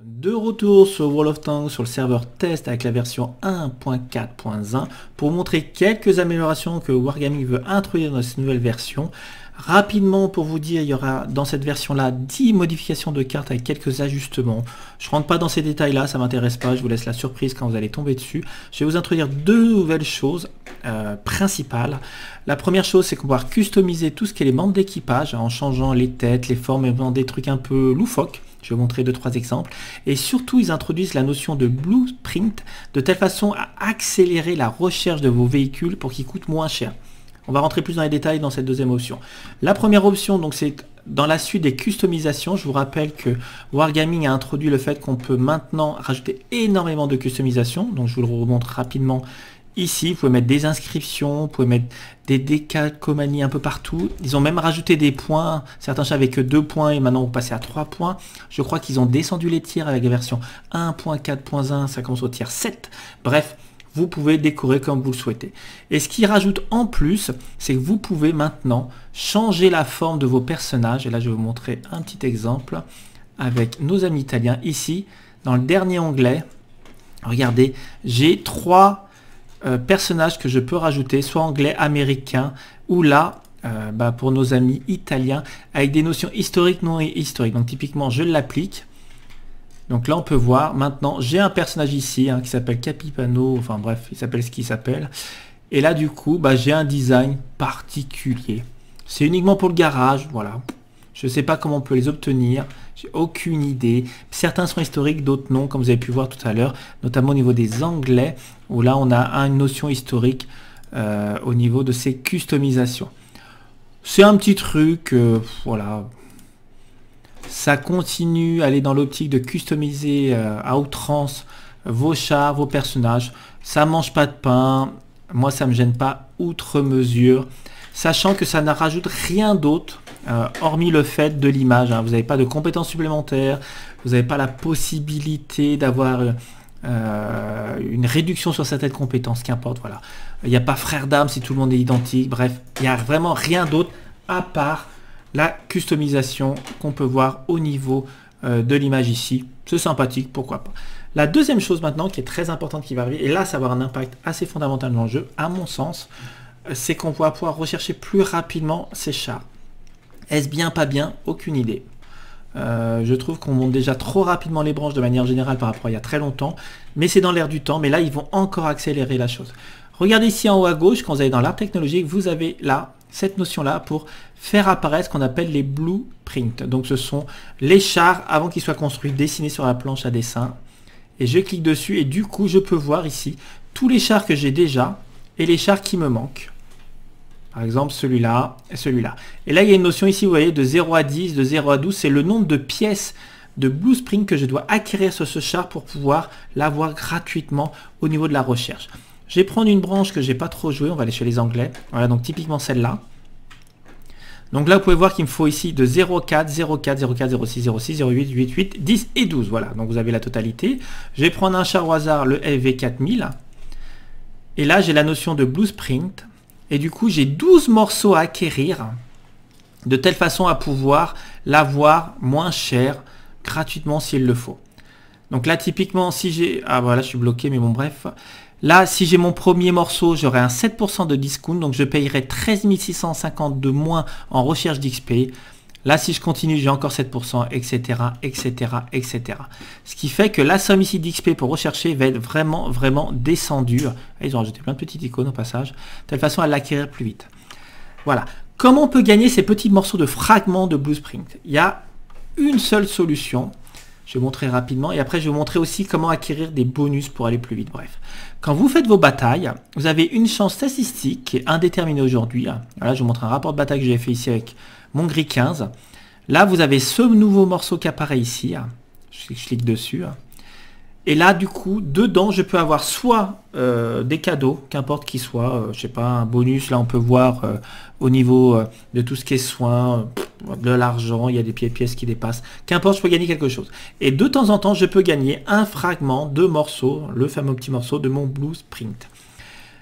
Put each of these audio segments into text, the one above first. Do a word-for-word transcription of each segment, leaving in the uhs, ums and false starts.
De retour sur World of Tanks sur le serveur test avec la version un point quatre point un pour montrer quelques améliorations que Wargaming veut introduire dans cette nouvelle version. Rapidement pour vous dire, il y aura dans cette version là dix modifications de cartes avec quelques ajustements. Je rentre pas dans ces détails là, ça m'intéresse pas, je vous laisse la surprise quand vous allez tomber dessus. Je vais vous introduire deux nouvelles choses euh, principales. La première chose, c'est qu'on va pouvoir customiser tout ce qui est les membres d'équipage en changeant les têtes, les formes et des trucs un peu loufoques. Je vais vous montrer deux trois exemples. Et surtout, ils introduisent la notion de blueprint de telle façon à accélérer la recherche de vos véhicules pour qu'ils coûtent moins cher. On va rentrer plus dans les détails dans cette deuxième option. La première option, donc, c'est dans la suite des customisations. Je vous rappelle que Wargaming a introduit le fait qu'on peut maintenant rajouter énormément de customisation. Donc, je vous le remontre rapidement ici. Vous pouvez mettre des inscriptions, vous pouvez mettre des décalcomanies un peu partout. Ils ont même rajouté des points. Certains chats avec deux points et maintenant vous passez à trois points. Je crois qu'ils ont descendu les tiers avec la version un point quatre point un. Ça commence au tiers sept. Bref. Vous pouvez décorer comme vous le souhaitez. Et ce qui rajoute en plus, c'est que vous pouvez maintenant changer la forme de vos personnages. Et là, je vais vous montrer un petit exemple avec nos amis italiens. Ici, dans le dernier onglet, regardez, j'ai trois euh, personnages que je peux rajouter, soit anglais, américain, ou là, euh, bah, pour nos amis italiens, avec des notions historiques, non historiques. Donc typiquement, je l'applique. Donc là, on peut voir, maintenant, j'ai un personnage ici hein, qui s'appelle Capipano, enfin bref, il s'appelle ce qu'il s'appelle. Et là, du coup, bah, j'ai un design particulier. C'est uniquement pour le garage, voilà. Je ne sais pas comment on peut les obtenir, j'ai aucune idée. Certains sont historiques, d'autres non, comme vous avez pu voir tout à l'heure, notamment au niveau des anglais, où là, on a une notion historique euh, au niveau de ces customisations. C'est un petit truc, euh, voilà... Ça continue à aller dans l'optique de customiser euh, à outrance vos chars, vos personnages. Ça mange pas de pain. Moi, ça me gêne pas outre mesure. Sachant que ça ne rajoute rien d'autre, euh, hormis le fait de l'image. Hein. Vous n'avez pas de compétences supplémentaires. Vous n'avez pas la possibilité d'avoir euh, une réduction sur certaines compétences. Qu'importe, voilà. Il n'y a pas frère d'âme si tout le monde est identique. Bref, il n'y a vraiment rien d'autre à part la customisation qu'on peut voir au niveau euh, de l'image ici. C'est sympathique, pourquoi pas. La deuxième chose maintenant qui est très importante qui va arriver, et là ça va avoir un impact assez fondamental dans le jeu, à mon sens, c'est qu'on va pouvoir rechercher plus rapidement ces chars. Est-ce bien, pas bien? Aucune idée. Euh, je trouve qu'on monte déjà trop rapidement les branches de manière générale par rapport à il y a très longtemps, mais c'est dans l'air du temps, mais là ils vont encore accélérer la chose. Regardez ici en haut à gauche, quand vous allez dans l'art technologique, vous avez là cette notion-là pour faire apparaître ce qu'on appelle les blueprints. Donc ce sont les chars avant qu'ils soient construits, dessinés sur la planche à dessin. Et je clique dessus et du coup je peux voir ici tous les chars que j'ai déjà et les chars qui me manquent. Par exemple celui-là et celui-là. Et là il y a une notion ici, vous voyez, de zéro à dix, de zéro à douze, c'est le nombre de pièces de blueprint que je dois acquérir sur ce char pour pouvoir l'avoir gratuitement au niveau de la recherche. Je vais prendre une branche que j'ai pas trop joué, on va aller chez les anglais. Voilà, donc typiquement celle-là. Donc là, vous pouvez voir qu'il me faut ici de zéro quatre, zéro quatre, zéro quatre, zéro six, zéro six, zéro huit, huit huit, dix et douze. Voilà, donc vous avez la totalité. Je vais prendre un char au hasard, le F V quatre mille. Et là, j'ai la notion de blueprint. Et du coup, j'ai douze morceaux à acquérir de telle façon à pouvoir l'avoir moins cher, gratuitement s'il le faut. Donc là, typiquement, si j'ai... Ah voilà, je suis bloqué, mais bon, bref... Là, si j'ai mon premier morceau, j'aurai un sept pour cent de discount, donc je payerai treize mille six cent cinquante de moins en recherche d'X P. Là, si je continue, j'ai encore sept pour cent, et cetera, et cetera, et cetera. Ce qui fait que la somme ici d'X P pour rechercher va être vraiment, vraiment descendue. Ils ont rajouté plein de petites icônes au passage, de telle façon à l'acquérir plus vite. Voilà. Comment on peut gagner ces petits morceaux de fragments de blueprint? Il y a une seule solution. Je vais vous montrer rapidement et après je vais vous montrer aussi comment acquérir des bonus pour aller plus vite. Bref, quand vous faites vos batailles, vous avez une chance statistique qui est indéterminée aujourd'hui. Voilà, je vous montre un rapport de bataille que j'ai fait ici avec mon gris quinze. Là, vous avez ce nouveau morceau qui apparaît ici. Je clique dessus. Et là, du coup, dedans, je peux avoir soit euh, des cadeaux, qu'importe qui soit, euh, je sais pas, un bonus. Là, on peut voir euh, au niveau euh, de tout ce qui est soins, euh, de l'argent, il y a des pièces qui dépassent. Qu'importe, je peux gagner quelque chose. Et de temps en temps, je peux gagner un fragment de morceau, le fameux petit morceau de mon blueprint.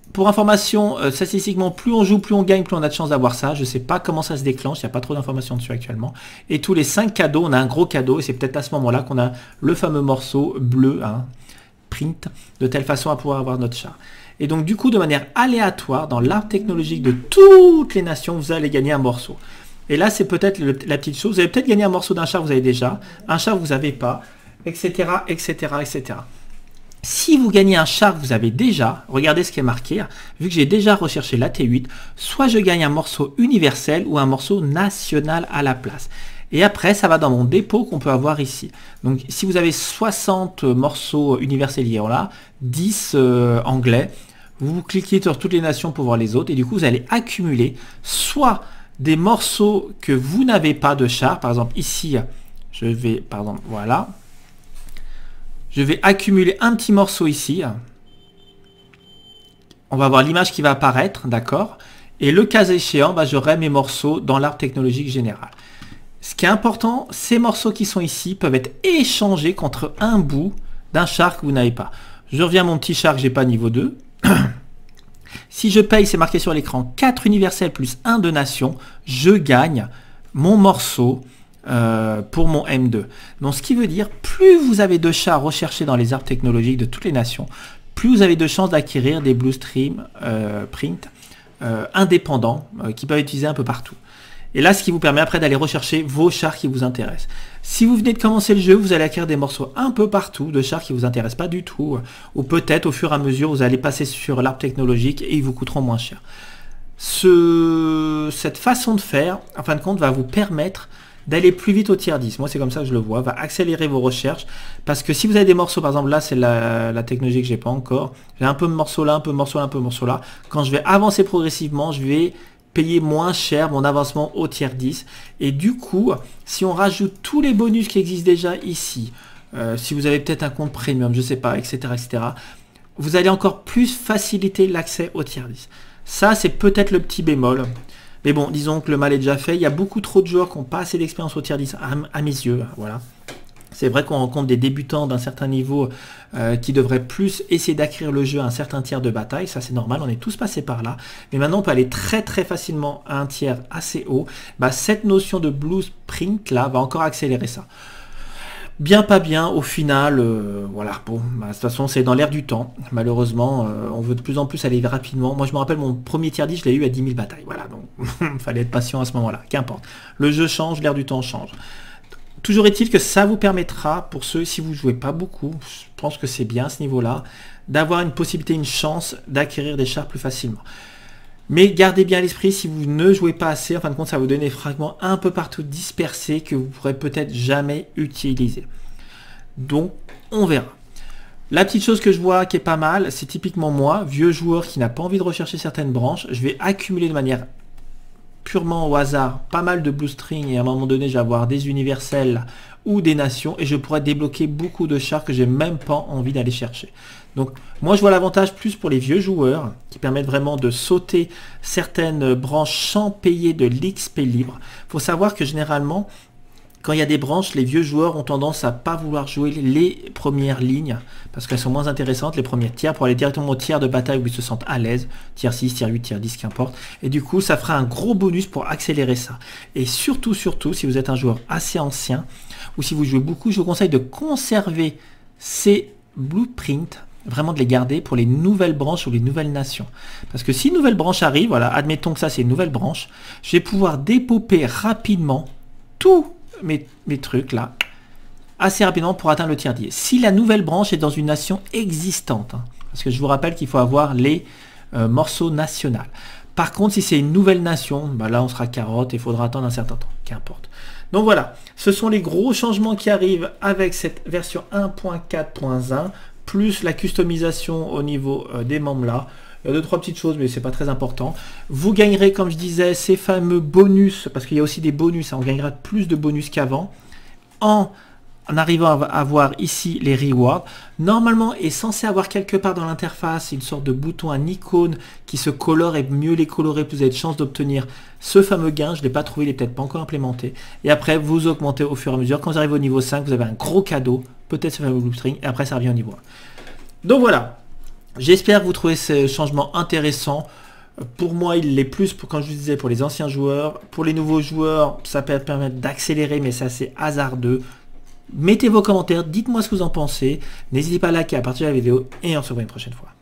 Pour information, euh, statistiquement, plus on joue, plus on gagne, plus on a de chance d'avoir ça. Je ne sais pas comment ça se déclenche, il n'y a pas trop d'informations dessus actuellement. Et tous les cinq cadeaux, on a un gros cadeau, et c'est peut-être à ce moment-là qu'on a le fameux morceau bleu, hein, print, de telle façon à pouvoir avoir notre char. Et donc du coup, de manière aléatoire, dans l'arbre technologique de toutes les nations, vous allez gagner un morceau. Et là, c'est peut-être la petite chose. Vous avez peut-être gagné un morceau d'un char, vous avez déjà, un char, vous n'avez pas, et cetera, et cetera, et cetera. Si vous gagnez un char que vous avez déjà, regardez ce qui est marqué, vu que j'ai déjà recherché la T huit, soit je gagne un morceau universel ou un morceau national à la place. Et après, ça va dans mon dépôt qu'on peut avoir ici. Donc, si vous avez soixante morceaux universels hier, là, dix euh, anglais, vous cliquez sur toutes les nations pour voir les autres, et du coup, vous allez accumuler soit des morceaux que vous n'avez pas de char, par exemple ici, je vais, par exemple, voilà. Je vais accumuler un petit morceau ici. On va voir l'image qui va apparaître, d'accord? Et le cas échéant, bah, j'aurai mes morceaux dans l'arbre technologique général. Ce qui est important, ces morceaux qui sont ici peuvent être échangés contre un bout d'un char que vous n'avez pas. Je reviens à mon petit char que j'ai pas niveau deux. Si je paye, c'est marqué sur l'écran, quatre universels plus un de nation, je gagne mon morceau Euh, pour mon M deux. Donc ce qui veut dire, plus vous avez de chars recherchés dans les arbres technologiques de toutes les nations, plus vous avez de chances d'acquérir des Bluestream euh, print euh, indépendants euh, qui peuvent être utilisés un peu partout. Et là, ce qui vous permet après d'aller rechercher vos chars qui vous intéressent. Si vous venez de commencer le jeu, vous allez acquérir des morceaux un peu partout de chars qui ne vous intéressent pas du tout, ou peut-être au fur et à mesure, vous allez passer sur l'arbre technologique et ils vous coûteront moins cher. Ce, cette façon de faire, en fin de compte, va vous permettre d'aller plus vite au tiers dix. Moi, c'est comme ça que je le vois. Va accélérer vos recherches. Parce que si vous avez des morceaux, par exemple, là, c'est la, la technologie que j'ai pas encore. J'ai un peu de morceaux là, un peu de morceaux là, un peu de morceaux là. Quand je vais avancer progressivement, je vais payer moins cher mon avancement au tiers dix. Et du coup, si on rajoute tous les bonus qui existent déjà ici, euh, si vous avez peut-être un compte premium, je sais pas, et cetera, et cetera, vous allez encore plus faciliter l'accès au tiers dix. Ça, c'est peut-être le petit bémol. Mais bon, disons que le mal est déjà fait. Il y a beaucoup trop de joueurs qui n'ont pas assez d'expérience au tiers dix, à, à mes yeux. Voilà. C'est vrai qu'on rencontre des débutants d'un certain niveau euh, qui devraient plus essayer d'acquérir le jeu à un certain tiers de bataille. Ça, c'est normal, on est tous passés par là. Mais maintenant, on peut aller très très facilement à un tiers assez haut. Bah, cette notion de blueprint là va encore accélérer ça. Bien, pas bien, au final, euh, voilà, bon, bah, de toute façon, c'est dans l'air du temps. Malheureusement, euh, on veut de plus en plus aller rapidement. Moi, je me rappelle, mon premier tiers dix, je l'ai eu à dix mille batailles. Voilà, donc, il fallait être patient à ce moment-là. Qu'importe. Le jeu change, l'air du temps change. Toujours est-il que ça vous permettra, pour ceux, si vous ne jouez pas beaucoup, je pense que c'est bien à ce niveau-là, d'avoir une possibilité, une chance d'acquérir des chars plus facilement. Mais gardez bien à l'esprit, si vous ne jouez pas assez, en fin de compte, ça va vous donner des fragments un peu partout dispersés que vous ne pourrez peut-être jamais utiliser. Donc, on verra. La petite chose que je vois qui est pas mal, c'est typiquement moi, vieux joueur qui n'a pas envie de rechercher certaines branches, je vais accumuler de manière purement au hasard pas mal de blue string et à un moment donné, je vais avoir des universels ou des nations et je pourrais débloquer beaucoup de chars que j'ai même pas envie d'aller chercher. Donc moi je vois l'avantage plus pour les vieux joueurs qui permettent vraiment de sauter certaines branches sans payer de l'X P libre. Il faut savoir que généralement quand il y a des branches, les vieux joueurs ont tendance à pas vouloir jouer les premières lignes parce qu'elles sont moins intéressantes, les premiers tiers, pour aller directement au tiers de bataille où ils se sentent à l'aise, tiers six, tiers huit, tiers dix, qu'importe. Et du coup, ça fera un gros bonus pour accélérer ça. Et surtout, surtout, si vous êtes un joueur assez ancien ou si vous jouez beaucoup, je vous conseille de conserver ces blueprints, vraiment de les garder pour les nouvelles branches ou les nouvelles nations. Parce que si une nouvelle branche arrive, voilà, admettons que ça c'est une nouvelle branche, je vais pouvoir dépoper rapidement tous mes, mes trucs là, assez rapidement pour atteindre le tiers dix. Si la nouvelle branche est dans une nation existante, hein, parce que je vous rappelle qu'il faut avoir les euh, morceaux nationaux. Par contre, si c'est une nouvelle nation, bah là on sera carotte et il faudra attendre un certain temps, qu'importe. Donc voilà, ce sont les gros changements qui arrivent avec cette version un point quatre point un, plus la customisation au niveau euh, des membres là. Il y a deux, trois petites choses, mais c'est pas très important. Vous gagnerez, comme je disais, ces fameux bonus, parce qu'il y a aussi des bonus, hein, on gagnera plus de bonus qu'avant, en, en arrivant à avoir ici les rewards. Normalement, est censé avoir quelque part dans l'interface une sorte de bouton, un icône qui se colore, et mieux les colorer, plus vous avez de chances d'obtenir ce fameux gain. Je ne l'ai pas trouvé, il n'est peut-être pas encore implémenté. Et après, vous augmentez au fur et à mesure. Quand vous arrivez au niveau cinq, vous avez un gros cadeau, peut-être ce fameux blue string, et après ça revient au niveau un. Donc voilà. J'espère que vous trouvez ce changement intéressant. Pour moi, il l'est plus, pour, quand je vous disais, pour les anciens joueurs. Pour les nouveaux joueurs, ça peut permettre d'accélérer, mais c'est assez hasardeux. Mettez vos commentaires, dites-moi ce que vous en pensez. N'hésitez pas à liker, à partager la vidéo et on se voit une prochaine fois.